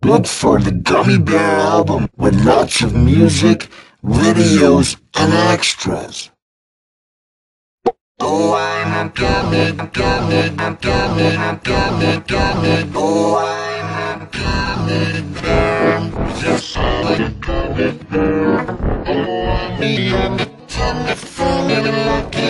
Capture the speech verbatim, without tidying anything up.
Look for the Gummy Bear album with lots of music, videos, and extras. Oh, I'm a gummy, gummy, gummy, gummy, gummy. Oh, I'm a gummy bear. Yes, I'm a gummy bear. Oh, I'm a tender, funny, lucky.